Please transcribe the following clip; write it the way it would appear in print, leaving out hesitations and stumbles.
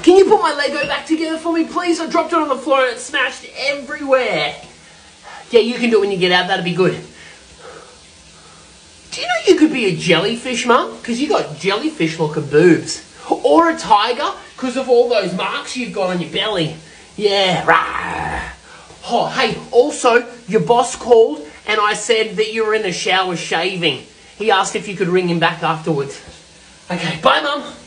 Can you put my Lego back together for me, please? I dropped it on the floor and it smashed everywhere. Yeah, you can do it when you get out. That'd be good. Do you know you could be a jellyfish, Mum? Because you got jellyfish-looking boobs. Or a tiger, because of all those marks you've got on your belly. Yeah, rah. Oh, hey, also, your boss called and I said that you were in the shower shaving. He asked if you could ring him back afterwards. Okay, bye, Mum.